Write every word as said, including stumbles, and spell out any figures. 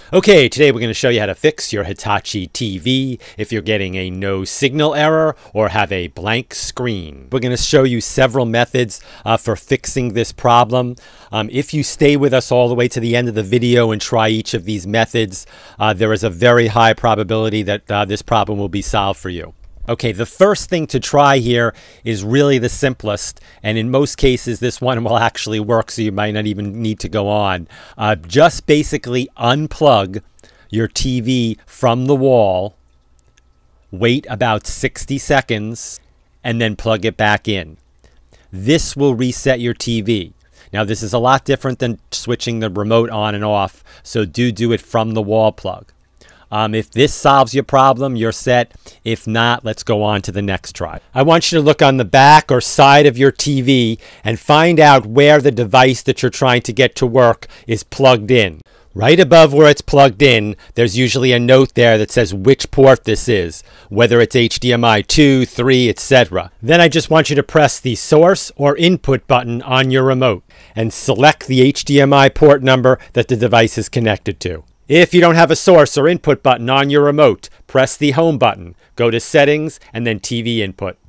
Okay, today we're going to show you how to fix your Hitachi T V if you're getting a no signal error or have a blank screen. We're going to show you several methods uh, for fixing this problem. Um, if you stay with us all the way to the end of the video and try each of these methods, uh, there is a very high probability that uh, this problem will be solved for you. Okay, the first thing to try here is really the simplest, and in most cases this one will actually work, so you might not even need to go on. Uh, just basically unplug your T V from the wall, wait about sixty seconds, and then plug it back in. This will reset your T V. Now this is a lot different than switching the remote on and off, so do do it from the wall plug. Um, if this solves your problem, you're set. If not, let's go on to the next try. I want you to look on the back or side of your T V and find out where the device that you're trying to get to work is plugged in. Right above where it's plugged in, there's usually a note there that says which port this is, whether it's H D M I two, three, et cetera. Then I just want you to press the source or input button on your remote and select the H D M I port number that the device is connected to. If you don't have a source or input button on your remote, press the home button, go to settings, and then T V input.